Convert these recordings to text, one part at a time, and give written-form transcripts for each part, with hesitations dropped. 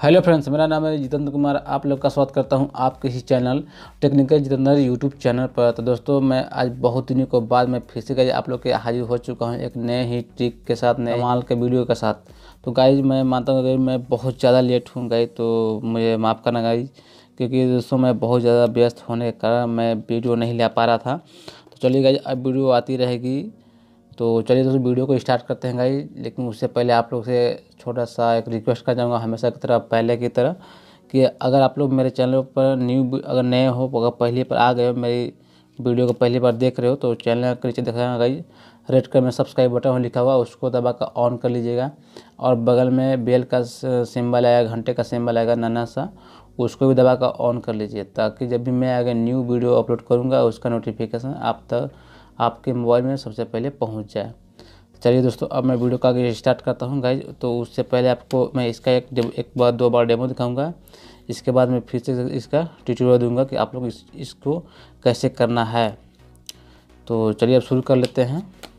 Hello friends, मेरा नाम है जितेंद्र कुमार। आप लोग का स्वागत करता हूं आपके इसी channel technical Jitendra YouTube channel पर। तो दोस्तों, मैं आज बहुत दिनों के बाद मैं फिर से आप लोग के हाजिर हो चुका हूं एक नए ही ट्रिक के साथ, नए कमाल के वीडियो के साथ। तो गाइज, मैं मानता हूँ कि मैं बहुत ज़्यादा लेट हूँ गाइज, तो मुझे माफ़ करना गाइज, क्योंकि दोस्तों मैं बहुत ज़्यादा व्यस्त होने के कारण मैं वीडियो नहीं ला पा रहा था। तो चलिए गाइज, अब वीडियो आती रहेगी। तो चलिए दोस्तों, वीडियो को स्टार्ट करते हैं गाइज। लेकिन उससे पहले आप लोग से छोटा सा एक रिक्वेस्ट करना चाहूँगा, हमेशा की तरह, पहले की तरह, कि अगर आप लोग मेरे चैनल पर अगर नए हो, अगर पहली बार आ गए हो, मेरी वीडियो को पहली बार देख रहे हो, तो चैनल के नीचे देखा गाइज रेड कलर में सब्सक्राइब बटन लिखा हुआ, उसको दबा कर ऑन कर लीजिएगा। और बगल में बेल का सिंबल आएगा, घंटे का सिंबल आएगा नन्हा सा, उसको भी दबा कर ऑन कर लीजिए, ताकि जब भी मैं अगर न्यू वीडियो अपलोड करूँगा उसका नोटिफिकेशन आप तक आपके मोबाइल में सबसे पहले पहुंच जाए। चलिए दोस्तों, अब मैं वीडियो का आगे स्टार्ट करता हूं गाइज। तो उससे पहले आपको मैं इसका एक बार दो बार डेमो दिखाऊंगा। इसके बाद मैं फिर से इसका ट्यूटोरियल दूंगा कि आप लोग इसको कैसे करना है। तो चलिए अब शुरू कर लेते हैं।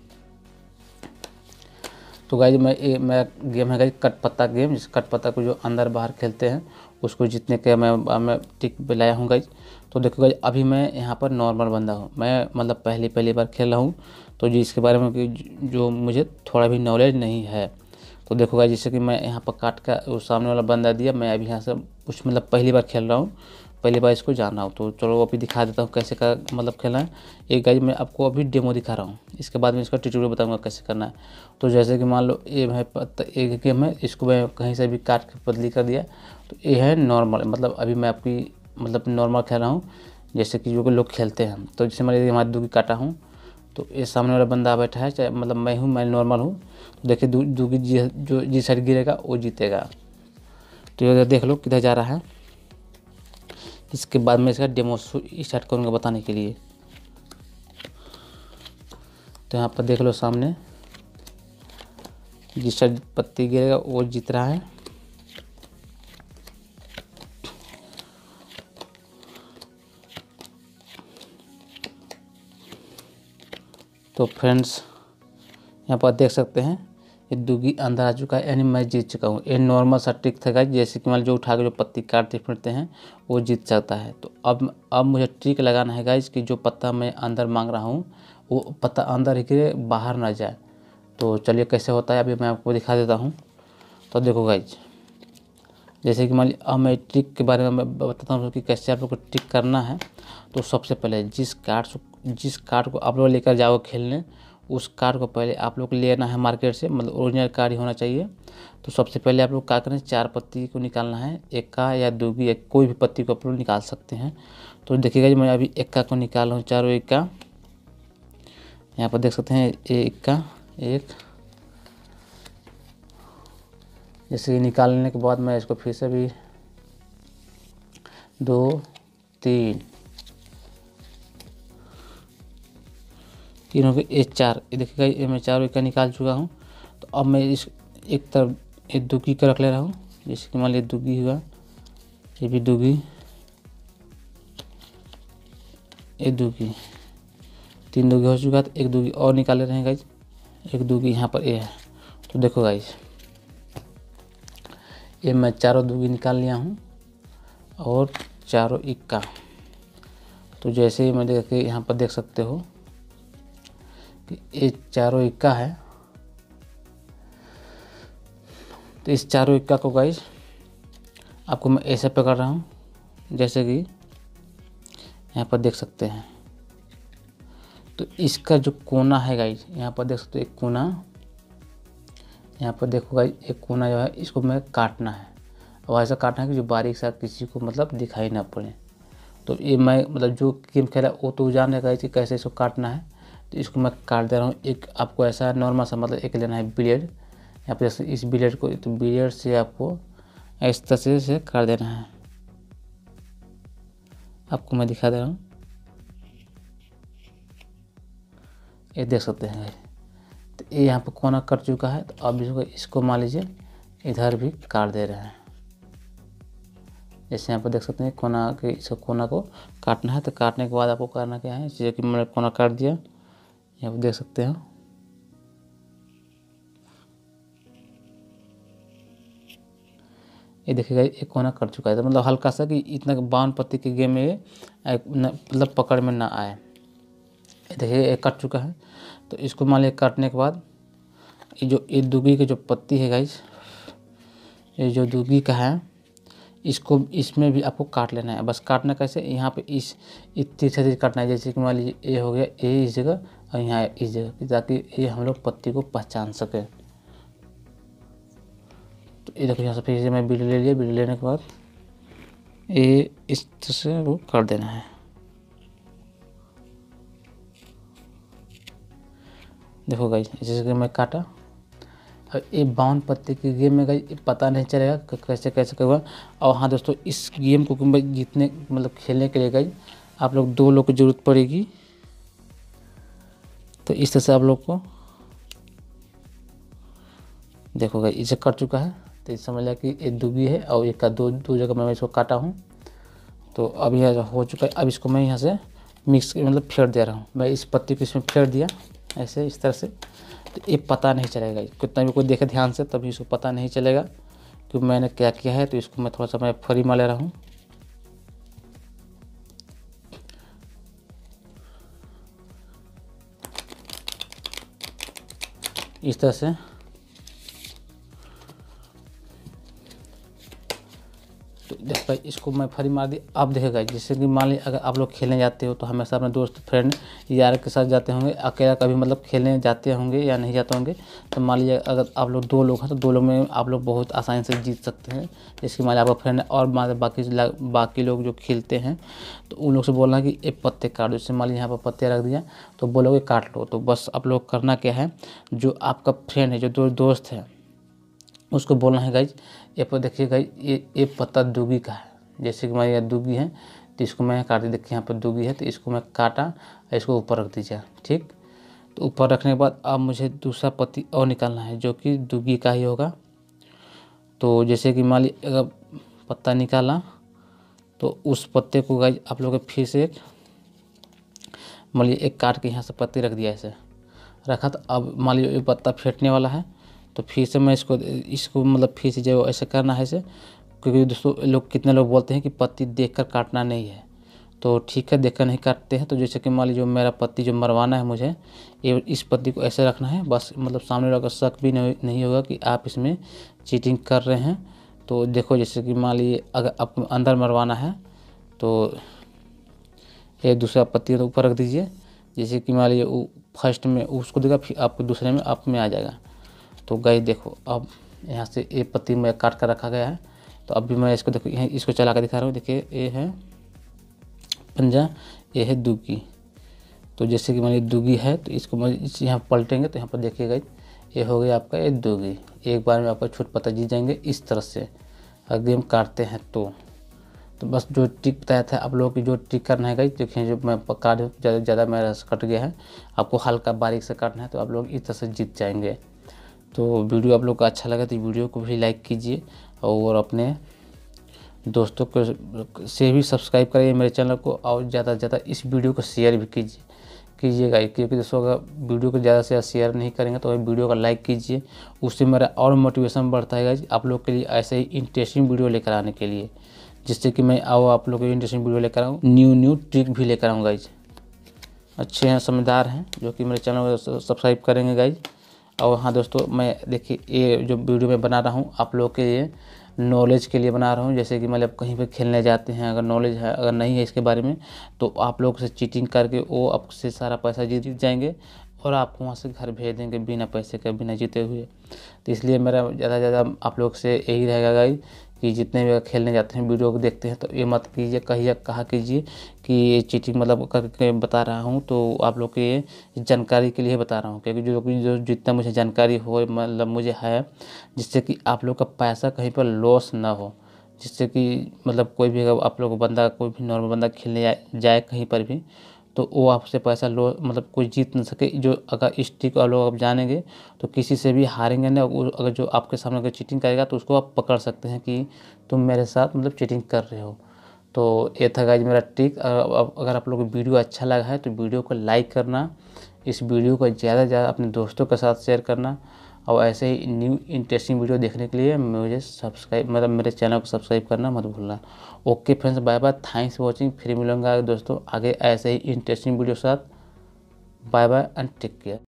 तो गाइज, मैं गेम है गाइज कट पत्ता गेम, जिस कट पत्ता को जो अंदर बाहर खेलते हैं उसको जीतने के मैं टिक पे लाया हूँ गाइज। तो देखो गाइज, अभी मैं यहाँ पर नॉर्मल बंदा हूँ, मैं मतलब पहली बार खेल रहा हूँ, तो जिसके बारे में जो मुझे थोड़ा भी नॉलेज नहीं है। तो देखो गाइज, जैसे कि मैं यहाँ पर काट का वो सामने वाला बंदा दिया, मैं अभी यहाँ से कुछ मतलब पहली बार खेल रहा हूँ, पहली बार इसको जाना हो। तो चलो अभी दिखा देता हूँ कैसे का मतलब खेलना है। एक गाइज मैं आपको अभी डेमो दिखा रहा हूँ, इसके बाद मैं इसका ट्यूटोरियल बताऊँगा कैसे करना है। तो जैसे कि मान लो ये है एक गेम है, इसको मैं कहीं से भी काट के बदली कर दिया। तो ये है नॉर्मल, मतलब अभी मैं आपकी मतलब नॉर्मल खेल रहा हूँ, जैसे कि जो लोग खेलते हैं। तो जैसे मैं हमारी दूगी काटा हूँ, तो ये सामने वाला बंदा बैठा है, चाहे मतलब मैं नॉर्मल हूँ। तो देखिए दूगी जो जिस साइड गिरेगा वो जीतेगा। तो ये देख लो किधर जा रहा है। इसके बाद मैं इसका डेमो स्टार्ट करूँगा बताने के लिए। तो यहाँ पर देख लो, सामने जिस साइड पत्ती गिरेगा वो जीत रहा है। तो फ्रेंड्स, यहाँ पर देख सकते हैं ये दूगी अंदर आ चुका है, यानी मैं जीत चुका हूँ। ये नॉर्मल सा ट्रिक था गाइस, जैसे कि मान जो उठा के जो पत्ती काटते फिरते हैं वो जीत सकता है। तो अब मुझे ट्रिक लगाना है गाइस कि जो पत्ता मैं अंदर मांग रहा हूँ वो पत्ता अंदर ही गिरे, बाहर ना जाए। तो चलिए कैसे होता है अभी मैं आपको दिखा देता हूँ। तो देखो गाइज, जैसे कि मान लीजिए अब मैं ट्रिक के बारे में मैं बताता हूँ कि कैसे आप लोग को ट्रिक करना है। तो सबसे पहले जिस कार्ड को आप लोग लेकर जाओ खेलने, उस कार्ड को पहले आप लोग लेना है मार्केट से, मतलब ओरिजिनल कार्ड ही होना चाहिए। तो सबसे पहले आप लोग क्या करें, 4 पत्ती को निकालना है, इक्का या दूगी, कोई भी पत्ती को आप लोग निकाल सकते हैं। तो देखिएगा जी, मैं अभी इक्का को निकाल रहा हूँ, चारों इक्का। यहाँ पर देख सकते हैं इक्का एक। जैसे निकालने के बाद मैं इसको फिर से भी 2 3 तीनों के 4, ये देखिएगा ये मैं चारों का निकाल चुका हूँ। तो अब मैं इस एक तरफ एक दुगी का रख ले रहा हूँ। जैसे कि मान लीजिए दुगी हुआ, ये भी दुगी, एक दुगी, 3 दुगी हो चुका है। तो एक दुगी और निकाल ले रहे हैं गाइज, एक दुगी यहाँ पर ये है। तो देखो गाइज, ये मैं चारों दुगी निकाल लिया हूँ और चारों इक्का। तो जैसे ही मैं देखिए यहाँ पर देख सकते हो कि ये चारों इक्का है। तो इस चारों इक्का को गाइज आपको मैं ऐसे पकड़ रहा हूँ, जैसे कि यहाँ पर देख सकते हैं। तो इसका जो कोना है गाइज, यहाँ पर देख सकते हो एक कोना, यहाँ पर देखो गाइज एक कोना जो है इसको मैं काटना है, और ऐसा काटना है कि जो बारीक सा किसी को मतलब दिखाई ना पड़े। तो ये मैं मतलब जो गेम खेला वो तो जान रहेगा कि कैसे इसको काटना है। तो इसको मैं काट दे रहा हूँ। एक आपको ऐसा नॉर्मल सा मतलब एक लेना है ब्लेड, यहाँ पर जैसे इस ब्लेड को, तो ब्लेड से आपको इस तरह से काट देना है। आपको मैं दिखा दे रहा हूँ, ये देख सकते हैं। तो ये यहाँ पर कोना कट चुका है। तो अब इसको मान लीजिए इधर भी काट दे रहे हैं। जैसे यहाँ पर देख सकते हैं कोना के, इसको कोना को काटना है। तो काटने के बाद आपको करना क्या है, जैसे कि मैंने कोना काट दिया, यहाँ पर देख सकते हैं। ये देखिएगा एक कोना कट चुका है, तो मतलब हल्का सा कि इतना 52 पत्ती के गेम में ये मतलब पकड़ में ना आए। ये देखिए ये कट चुका है। तो इसको मान लिया काटने के बाद ये दुगी की जो पत्ती है गाइस, ये जो दुगी का है इसको इसमें भी आपको काट लेना है। बस काटना कैसे, यहाँ पे इस तीसरे चीज काटना है। जैसे कि मान लीजिए ये हो गया, ये इस जगह और यहाँ इस जगह, ताकि ये हम लोग पत्ती को पहचान सके। तो ये देखो यहाँ से फिर से मैं वीडियो ले लिया। वीडियो लेने के बाद ये इस तरह से वो कर देना है। देखो गाइस जैसे कि मैं काटा, और ये 52 पत्ते के गेम में गाइस पता नहीं चलेगा कैसे कैसे करवा। और हाँ दोस्तों, इस गेम को जीतने मतलब खेलने के लिए गाइस आप लोग 2 लोग की ज़रूरत पड़ेगी। तो इस तरह से आप लोग को देखो गाइस इसे कट चुका है। तो इस समझ लिया कि ये दुगी है और एक का दो जगह मैं इसको काटा हूँ। तो अब यह हो चुका है। अब इसको मैं यहाँ से मिक्स मतलब फेर दे रहा हूँ। मैं इस पत्ती को इसमें फेर दिया ऐसे इस तरह से। तो ये पता नहीं चलेगा, कितना भी कोई देखे ध्यान से तभी इसको पता नहीं चलेगा कि मैंने क्या किया है। तो इसको मैं थोड़ा सा मैं फ्री में ले रहा हूँ। इस तरह से तो देखो भाई इसको मैं फरी मार दी। अब देखेगा जैसे कि मान लीजिए अगर आप लोग खेलने जाते हो तो हमेशा अपने दोस्त फ्रेंड यार के साथ जाते होंगे, अकेला कभी मतलब खेलने जाते होंगे या नहीं जाते होंगे। तो मान लीजिए अगर आप लोग 2 लोग हैं तो 2 लोग में आप लोग बहुत आसानी से जीत सकते हैं। जैसे कि मान लीजिए आपका फ्रेंड और बाकी लोग जो खेलते हैं तो उन लोग से बोलना कि एक पत्ते काट दो। जैसे मान लीजिए यहाँ पर पत्ते रख दिया तो बोलोगे काट लो। तो बस आप लोग करना क्या है, जो आपका फ्रेंड है जो दोस्त है उसको बोलना है गाइज ये पर देखिए गाइज ये पत्ता दुगी का है। जैसे कि मैं ये दुगी है तो इसको मैं काट दी। देखिए यहाँ पर दुगी है तो इसको मैं काटा, इसको ऊपर रख दीजिए। ठीक, तो ऊपर रखने के बाद अब मुझे दूसरा पत्ती और निकालना है जो कि दुगी का ही होगा। तो जैसे कि मान लीजिए अगर पत्ता निकाला तो उस पत्ते को गाइज आप लोग फिर से मान लीजिए एक काट के यहाँ से पत्ती रख दिया, ऐसे रखा। तो अब मान लीजिए ये पत्ता फेंटने वाला है तो फिर से मैं इसको मतलब फिर से जो ऐसे करना है ऐसे। क्योंकि दोस्तों लोग कितने लोग बोलते हैं कि पत्ती देखकर काटना नहीं है, तो ठीक है देखकर नहीं काटते हैं। तो जैसे कि मान लीजिए जो मेरा पत्ती जो मरवाना है मुझे, ये इस पत्ती को ऐसे रखना है बस, मतलब सामने वाला को शक भी नहीं होगा कि आप इसमें चीटिंग कर रहे हैं। तो देखो जैसे कि मान लीजिए अगर आप अंदर मरवाना है तो ये दूसरा पत्ती ऊपर रख दीजिए। जैसे कि मान लीजिए वो फर्स्ट में उसको देगा, फिर आपको दूसरे में आप में आ जाएगा। तो गाइस देखो अब यहाँ से ये पत्ती में काट कर रखा गया है। तो अभी मैं इसको देखो यहाँ इसको चला कर दिखा रहा हूँ। देखिए ये है पंजा, ये है दुगी। तो जैसे कि मान दुगी है तो इसको मैं यहाँ पलटेंगे तो यहाँ पर देखिएगा ये हो गया आपका ये दुगी। एक बार में आपका छूट पत्ता जीत जाएंगे इस तरह से अगर गेम काटते हैं तो बस जो ट्रिक बताया था आप लोगों की जो ट्रिक करना है गाइस। देखिए जो मैं काट ज़्यादा मेरा कट गया है, आपको हल्का बारीक से काटना है तो आप लोग इस तरह से जीत जाएंगे। तो वीडियो आप लोग को अच्छा लगा तो वीडियो को भी लाइक कीजिए और अपने दोस्तों को से भी सब्सक्राइब करिए मेरे चैनल को, और ज़्यादा से ज़्यादा इस वीडियो को शेयर भी कीजिएगा। क्योंकि दोस्तों अगर वीडियो को ज़्यादा से ज़्यादा शेयर नहीं करेंगे तो वीडियो का लाइक कीजिए, उससे मेरा और मोटिवेशन बढ़ता है आप लोग के लिए ऐसे ही इंटरेस्टिंग वीडियो लेकर आने के लिए, जिससे कि मैं आप लोग को इंटरेस्टिंग वीडियो लेकर आऊँ, न्यू ट्रिक भी लेकर आऊँ गाइज। अच्छे हैं समझदार हैं जो कि मेरे चैनल को सब्सक्राइब करेंगे गाइज। और हाँ दोस्तों मैं देखिए ये जो वीडियो मैं बना रहा हूँ आप लोग के लिए नॉलेज के लिए बना रहा हूँ। जैसे कि मतलब कहीं पे खेलने जाते हैं, अगर नॉलेज है अगर नहीं है इसके बारे में तो आप लोग से चीटिंग करके वो आपसे सारा पैसा जीत जाएंगे और आपको वहाँ से घर भेज देंगे बिना पैसे के, बिना जीते हुए। तो इसलिए मेरा ज़्यादा से ज़्यादा आप लोग से यही रहेगा गाइस कि जितने भी खेलने जाते हैं वीडियो को देखते हैं तो ये मत कीजिए, कहा कीजिए कि ये चीटिंग मतलब करके बता रहा हूँ। तो आप लोग के जानकारी के लिए बता रहा हूँ, क्योंकि जो जितना मुझे जानकारी हो मतलब मुझे है, जिससे कि आप लोग का पैसा कहीं पर लॉस ना हो, जिससे कि मतलब कोई भी अगर आप लोग बंदा कोई भी नॉर्मल बंदा खेलने जाए कहीं पर भी तो वो आपसे पैसा लो मतलब कोई जीत न सके। जो अगर इस ट्रिक आप लोग आप जानेंगे तो किसी से भी हारेंगे ना। अगर जो आपके सामने अगर चीटिंग करेगा तो उसको आप पकड़ सकते हैं कि तुम मेरे साथ मतलब चीटिंग कर रहे हो। तो ये था गाइज मेरा ट्रिक। अगर आप लोग को वीडियो अच्छा लगा है तो वीडियो को लाइक करना, इस वीडियो को ज़्यादा से ज़्यादा अपने दोस्तों के साथ शेयर करना, और ऐसे ही न्यू इंटरेस्टिंग वीडियो देखने के लिए मुझे सब्सक्राइब मेरे चैनल को सब्सक्राइब करना मत भूलना। Okay friends, bye bye, thanks for watching. फिर मिलूंगा दोस्तों आगे ऐसे ही इंटरेस्टिंग वीडियो के साथ। Bye bye and take care.